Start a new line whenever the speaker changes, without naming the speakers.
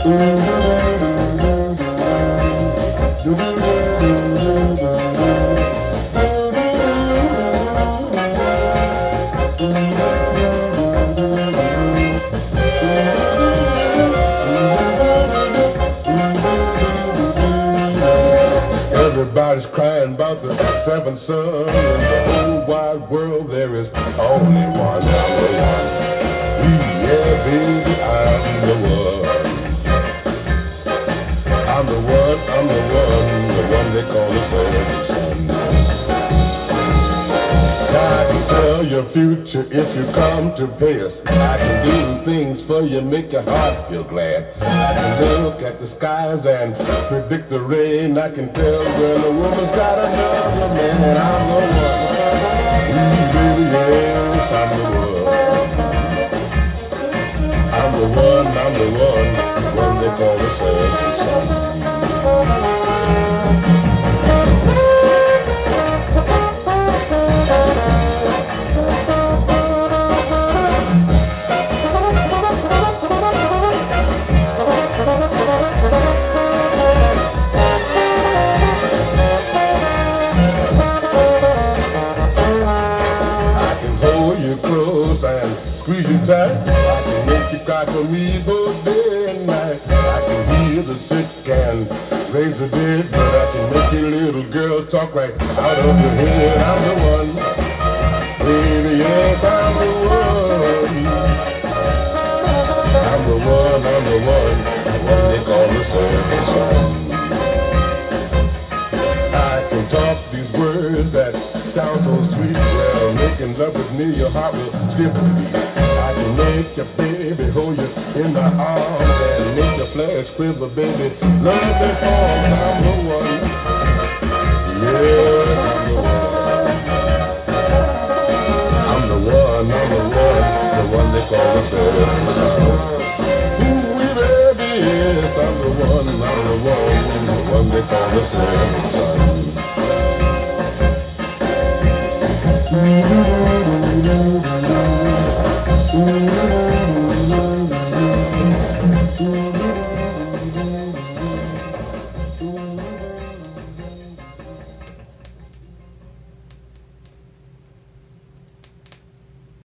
Everybody's crying about the seventh son. In the whole wide world there is only one. I'm the one. Yeah, baby, I'm the one. I'm the one, the one they call the seventh son. I can tell your future if you come to pay us. I can do things for you, make your heart feel glad. I can look at the skies and predict the rain. I can tell when a woman's got another man. And I'm the one. Baby, yes, I'm the one. I'm the one, the one they call the seventh son. Squeeze you tight, I can make you cry for me both day and night. I can heal the sick and raise the dead, but I can make you little girls talk right out of your head. I'm the one, baby, yes, I'm the one. I'm the one, the one they call the seventh son. I can talk these words that sound so sweet. Well, making love with me, your heart will skip a beat. I can make your baby hold you in my arms and make your flesh quiver, baby. Love me for I'm the one. Yeah, I'm the one, the one they call the seventh son. Ooh, baby, yes, I'm the one, the one they call the seventh son. Ooh.